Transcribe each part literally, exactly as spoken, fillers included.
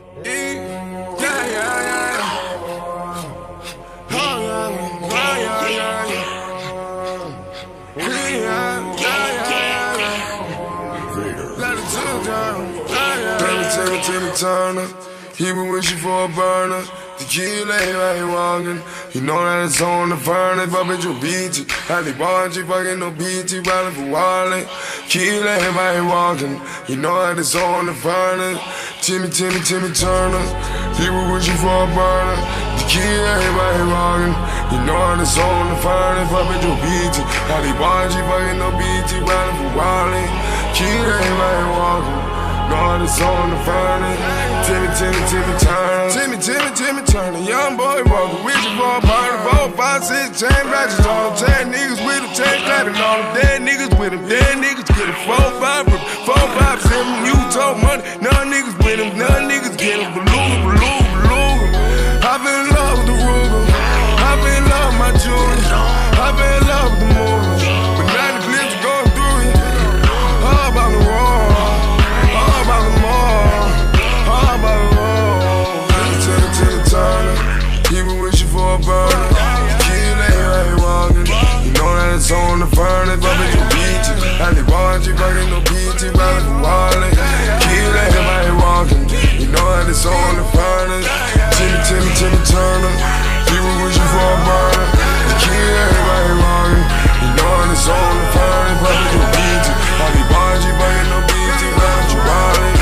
Yeah, yeah, yeah. Oh, yeah, yeah, yeah, yeah. Yeah, yeah, yeah. Let it turn down. Let it turn, turn it, Turner. He been wishing for a burner. The key lay right here walking. You know that it's on the furnace, but bitch, you beat it. Had the bar, she fucking no B T, riding for Wally. Key lay right here walking. You know that it's on the furnace. Timmy, Timmy, Timmy Turner. He was wishing for a burner. The key lay right here walking. You know that it's on the furnace, but bitch, you beat it. Had the bar, she fucking no B T, riding for Wally. Key lay right here walking. Know it's on the furnace. Timmy, Timmy, Timmy Turner. Timmy, Timmy, Timmy Turner. Young boy walking with you for a party. Four, five, six, chain ratchets on him. Ten niggas with him, ten clapping on him. Dead niggas with him, dead niggas get him. Four, five, four, five, seven. You talk money, none niggas with him, none niggas get him. Beluga, beluga, beluga. I been in love with the Ruger. I been in love with my jewelry. I been in love with the movie. But now the clips are going through it. All about the wall. All about the mall, all about the road. Timmy, Timmy Turner, he been wishing for a burner. Key lay right here walking. You know that it's on the furnace, but bitch, you beat it. And the bar, she fucking no B T, riding for Wally. Key lay right here walking. You know that it's on the furnace. Timmy, Timmy, Timmy Turner, he been wishing for a burner. Key lay right here walking. You know that it's on the furnace, but bitch, you beat it. And the bar, she fucking no B T, riding for Wally.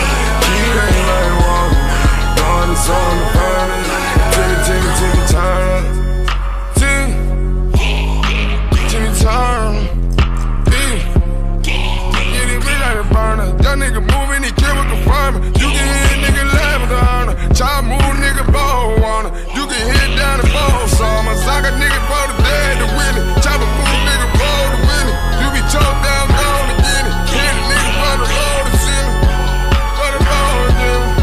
It's on the furnace. Timmy, Timmy, Timmy Turner. Timmy, Timmy Turner. Yeah, they been like a burner. That nigga moving, he kill with confirming. You can hit a nigga live with the honor. Child move, nigga, ball wanna. You can hit down the ball summer. Sock a nigga for the dead to win it. Chop a move, nigga, ball to win it. You be choked down, down to get it. Hit a nigga for the low to see me. For the low to get it.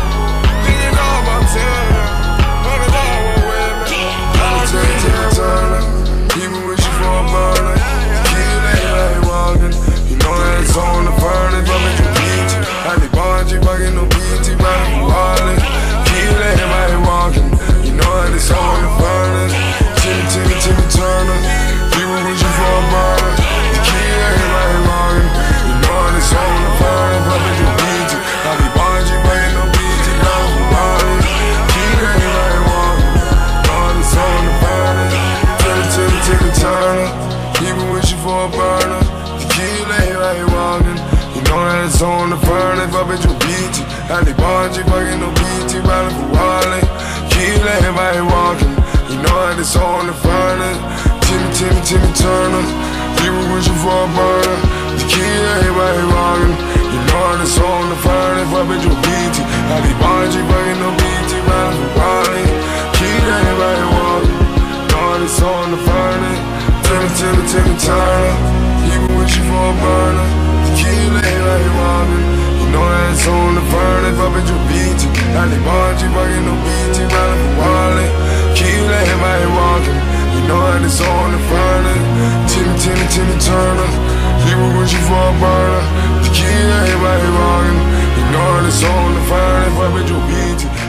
He been wishing for a burner. Key lay right walking. You know that it's on the furnace, but bitch, you beat it. And the bar, she fucking no B T, riding for Wally. Key lay right walking. You know that it's on the furnace. Timmy, Timmy, Timmy Turner. He been wishing for a burner. Key lay right walking. You know that it's on the furnace, but bitch, you beat it. And the bar, she fucking no B T, riding for Wally. Key lay right walking. You know that it's on the furnace. Timmy, Timmy Turner, he been wishing for a burner. The key lay right here walking. You know that it's on the furnace, but bitch, you beat it. And the bar, she fucking no B T, riding for Wally. Key lay right here walking. You know that it's on the furnace. Timmy, Timmy, Timmy Turner, he been wishing for a burner. The key lay right here walking. You know that it's on the furnace, but bitch, you beat it. And the bar, she fucking no B T, riding for Wally. Key lay right here walking. It's on the furnace. Timmy, Timmy, Timmy Turner. He been wishing for a burner. The key lay right here walking. You know that it's on the furnace, but bitch, you beat it. And the bar, she fucking no B T, riding for Wally. Key lay right here walking. You know that it's on the furnace. Timmy, Timmy, Timmy Turner. He been wishing for a burner. The key lay right here walking. You know that it's on the furnace, but bitch, you beat it.